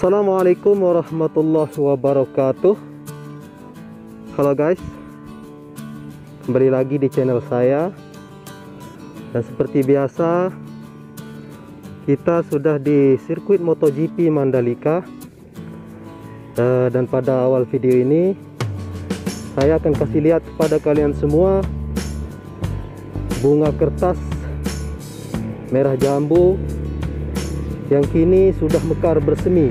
Assalamualaikum warahmatullahi wabarakatuh. Halo guys, kembali lagi di channel saya. Dan seperti biasa, kita sudah di sirkuit MotoGP Mandalika. Dan pada awal video ini saya akan kasih lihat kepada kalian semua bunga kertas merah jambu yang kini sudah mekar bersemi.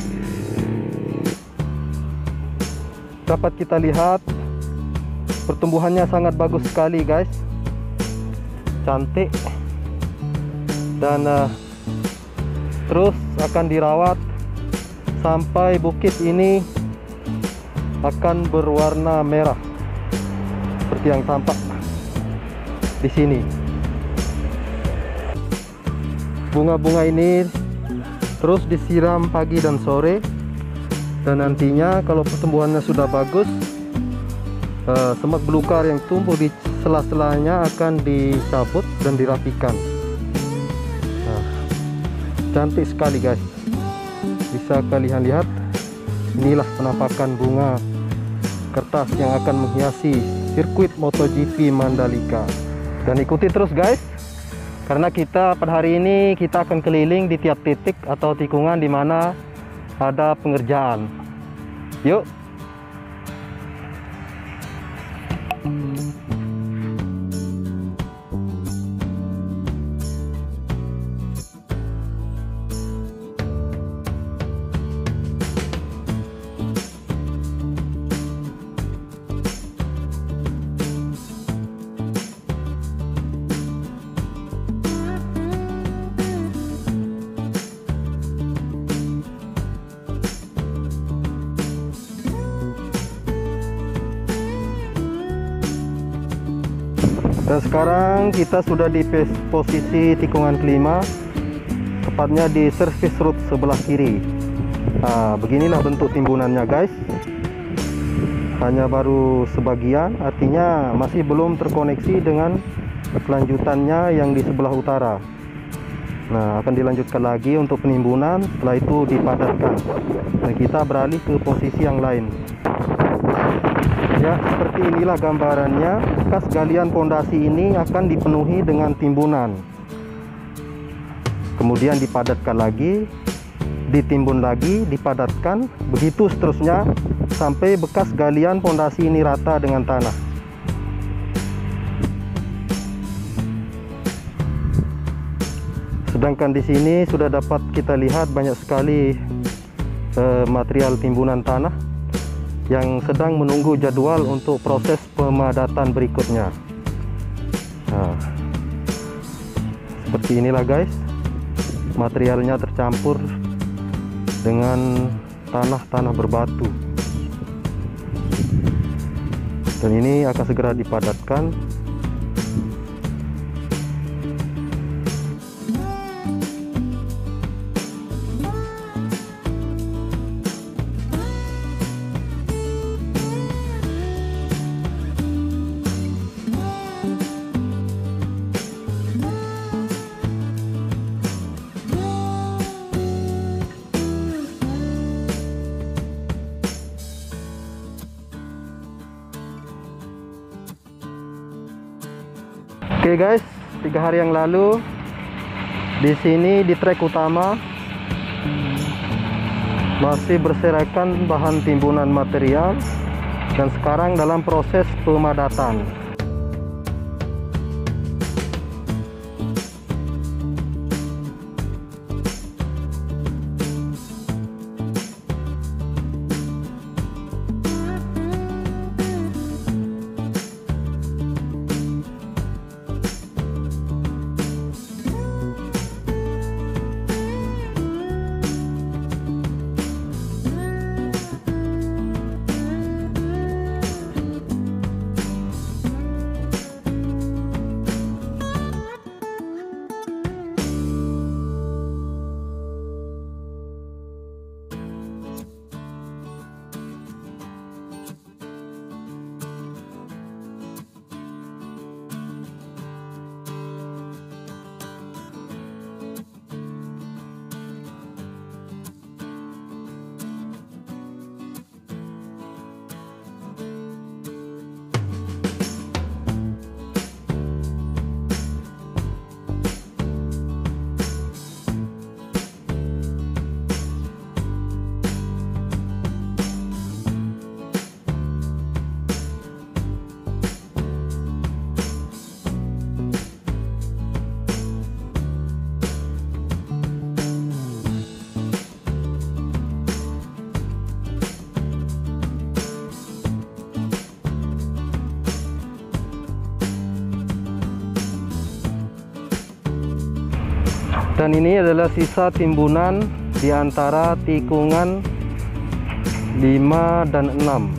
Dapat kita lihat pertumbuhannya sangat bagus sekali guys, cantik, dan terus akan dirawat sampai bukit ini akan berwarna merah seperti yang tampak di sini. Bunga-bunga ini terus disiram pagi dan sore, dan nantinya kalau pertumbuhannya sudah bagus, semak belukar yang tumbuh di sela-selanya akan dicabut dan dirapikan. Cantik sekali guys, bisa kalian lihat. Inilah penampakan bunga kertas yang akan menghiasi sirkuit MotoGP Mandalika. Dan ikuti terus guys, karena kita pada hari ini kita akan keliling di tiap titik atau tikungan di mana ada pengerjaan. Yuk. Dan sekarang kita sudah di posisi tikungan kelima, tepatnya di service road sebelah kiri. Beginilah bentuk timbunannya guys. Hanya baru sebagian, artinya masih belum terkoneksi dengan kelanjutannya yang di sebelah utara. Nah, akan dilanjutkan lagi untuk penimbunan, setelah itu dipadatkan. Dan kita beralih ke posisi yang lain. Ya, seperti inilah gambarannya. Bekas galian pondasi ini akan dipenuhi dengan timbunan, kemudian dipadatkan lagi, ditimbun lagi, dipadatkan, begitu seterusnya sampai bekas galian pondasi ini rata dengan tanah. Sedangkan di sini sudah dapat kita lihat banyak sekali material timbunan tanah yang sedang menunggu jadwal untuk proses pemadatan berikutnya. Nah, seperti inilah guys, materialnya tercampur dengan tanah berbatu, dan ini akan segera dipadatkan. Oke guys, 3 hari yang lalu di sini di trek utama masih berserakan bahan timbunan material, dan sekarang dalam proses pemadatan. Dan ini adalah sisa timbunan di antara tikungan 5 dan 6.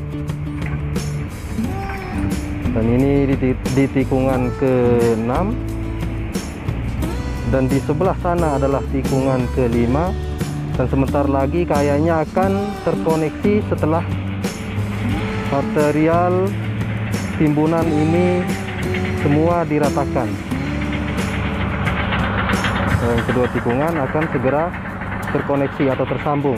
Dan ini di tikungan ke-6, dan di sebelah sana adalah tikungan ke-5, dan sebentar lagi kayaknya akan terkoneksi setelah material timbunan ini semua diratakan. Dan kedua tikungan akan segera terkoneksi atau tersambung.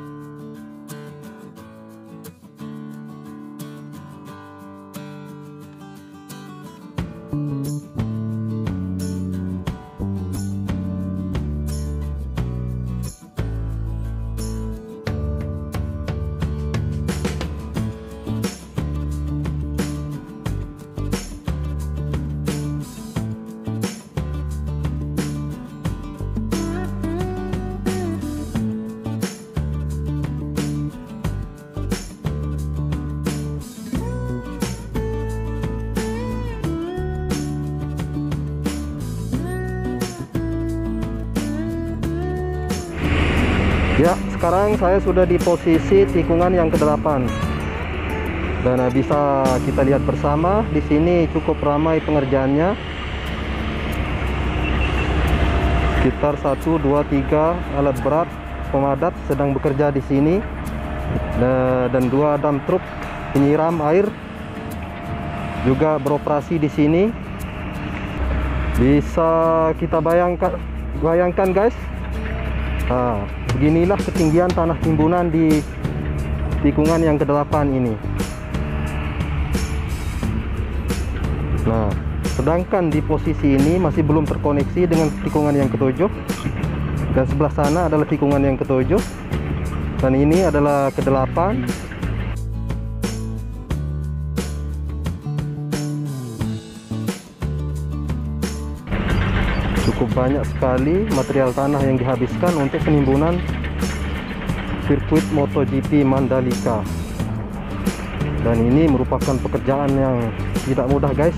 Ya, sekarang saya sudah di posisi tikungan yang ke-8. Dan bisa kita lihat bersama, di sini cukup ramai pengerjaannya. Sekitar 1, 2, 3 alat berat pemadat sedang bekerja di sini. Dan 2 dump truk penyiram air juga beroperasi di sini. Bisa kita bayangkan guys. Nah, beginilah ketinggian tanah timbunan di tikungan yang ke-8 ini. Nah, sedangkan di posisi ini masih belum terkoneksi dengan tikungan yang ke-7, dan sebelah sana adalah tikungan yang ke-7, dan ini adalah ke-8. Cukup banyak sekali material tanah yang dihabiskan untuk penimbunan sirkuit MotoGP Mandalika. Dan ini merupakan pekerjaan yang tidak mudah guys.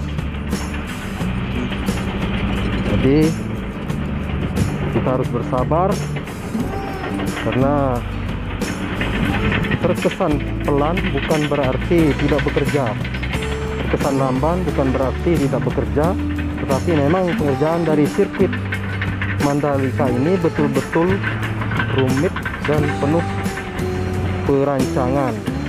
Jadi kita harus bersabar, karena terkesan pelan bukan berarti tidak bekerja, terkesan lamban bukan berarti tidak bekerja. Tetapi memang pengerjaan dari sirkuit Mandalika ini betul-betul rumit dan penuh perancangan.